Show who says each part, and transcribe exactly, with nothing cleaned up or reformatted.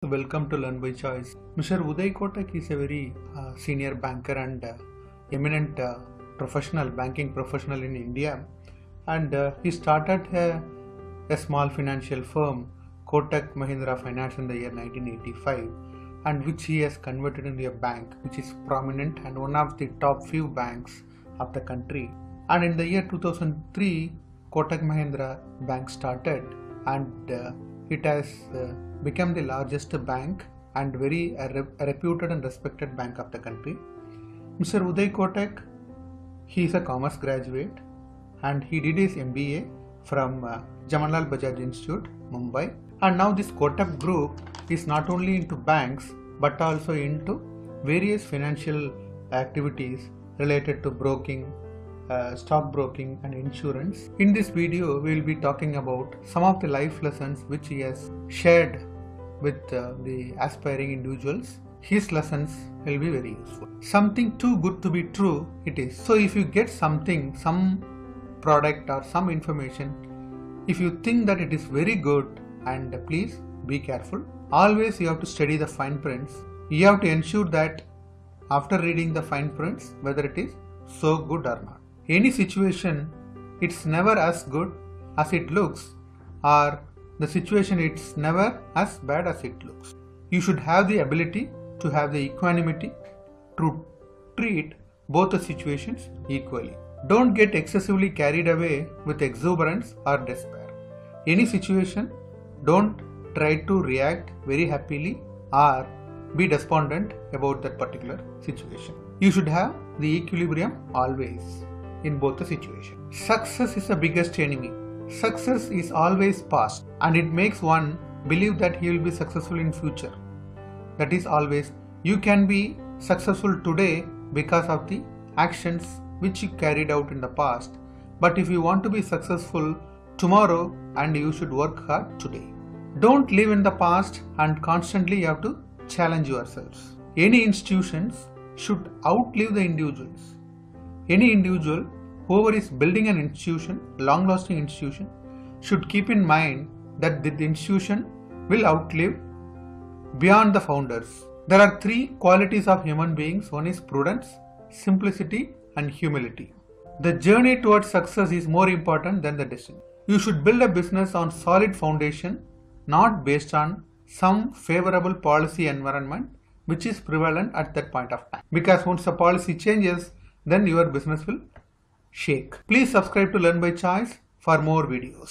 Speaker 1: Welcome to Learn by Choice. Mister Uday Kotak is a very uh, senior banker and uh, eminent uh, professional, banking professional in India, and uh, he started a, a small financial firm, Kotak Mahindra Finance, in the year nineteen eighty-five, and which he has converted into a bank which is prominent and one of the top few banks of the country. And in the year two thousand three, Kotak Mahindra Bank started, and uh, it has uh, become the largest bank and very uh, rep- reputed and respected bank of the country. Mister Uday Kotak, he is a commerce graduate and he did his M B A from uh, Jawaharlal Bajaj Institute, Mumbai. And now this Kotak group is not only into banks but also into various financial activities related to broking, uh, stock broking and insurance. In this video, we will be talking about some of the life lessons which he has shared with uh, the aspiring individuals. His lessons will be very useful. Something too good to be true it is. So if you get something, some product or some information, if you think that it is very good, and please be careful. Always you have to study the fine prints. You have to ensure that after reading the fine prints whether it is so good or not. Any situation, it's never as good as it looks, or the situation it's never as bad as it looks. You should have the ability to have the equanimity to treat both the situations equally. Don't get excessively carried away with exuberance or despair. Any situation, don't try to react very happily or be despondent about that particular situation. You should have the equilibrium always in both the situations. Success is the biggest enemy. Success is always past, and it makes one believe that he will be successful in future. That is always, you can be successful today because of the actions which you carried out in the past, but if you want to be successful tomorrow, and you should work hard today. Don't live in the past, and constantly you have to challenge yourselves. Any institutions should outlive the individuals. Any individual, whoever is building an institution, long-lasting institution, should keep in mind that the institution will outlive beyond the founders. There are three qualities of human beings. One is prudence, simplicity, and humility. The journey towards success is more important than the destiny. You should build a business on solid foundation, not based on some favorable policy environment which is prevalent at that point of time. Because once the policy changes, then your business will shake. Please subscribe to Learn by Choice for more videos.